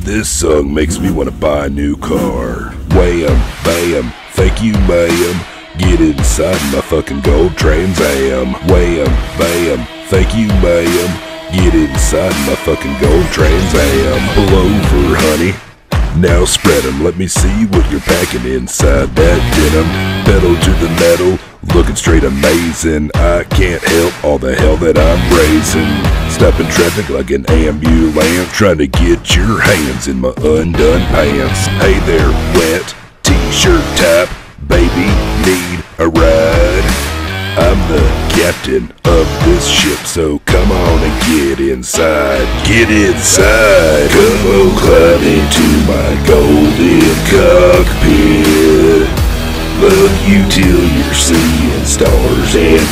This song makes me want to buy a new car. Wham, bam, thank you ma'am. Get inside my fucking gold Trans Am. Wham, bam, thank you ma'am. Get inside my fucking gold Trans Am. Pull over, honey. Now spread 'em, let me see what you're packing inside that denim. Pedal to the metal, looking straight amazing. I can't help all the hell that I'm raising. Stopping traffic like an ambulance, trying to get your hands in my undone pants. Hey there, wet t-shirt type, baby, need a ride? I'm the captain of this ship, so come on and get inside. Get inside. Come on, climb into my golden cockpit. Love you till you're seeing stars and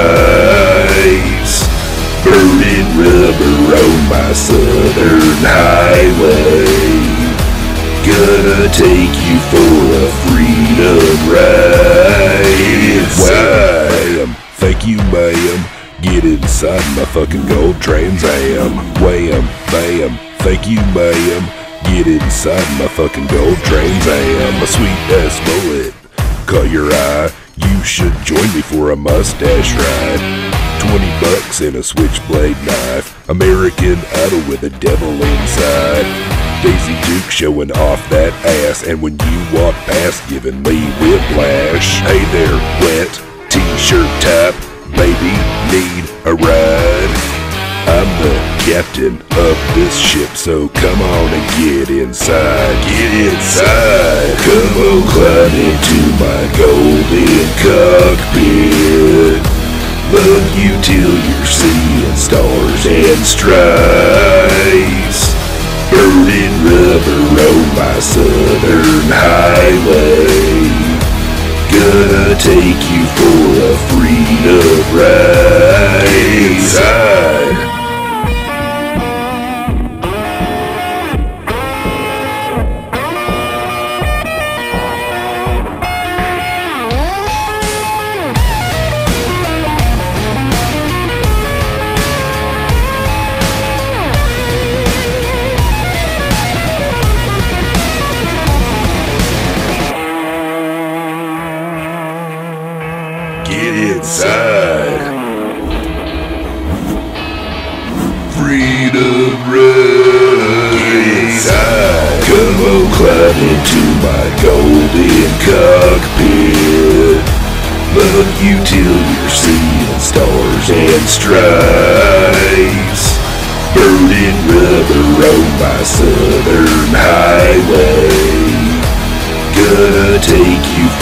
stripes. Burning rubber on my southern highway. Gonna take you for a freedom ride. Wham, thank you ma'am. Get inside my fucking gold Trans Am. Wham, bam, thank you ma'am. Get inside my fucking gold Trans Am. A sweet ass bullet caught your eye. You should join me for a mustache ride. $20 and a switchblade knife. American Idol with a devil inside. Daisy Duke showing off that ass, and when you walk past giving me whiplash. Hey there, wet t-shirt type, baby, need a ride? I'm the captain of this ship, so come on and get inside. Get inside. Come on, climb into my golden cockpit. Love you till you're seeing stars and stripes. Burning rubber on my southern highway. Gonna take you for a freedom ride. Inside. Get inside. Freedom ride. Get inside. Come on, climb into my golden cockpit. Love you till you're seeing stars and stripes. Burning rubber on my southern highway. Gonna take you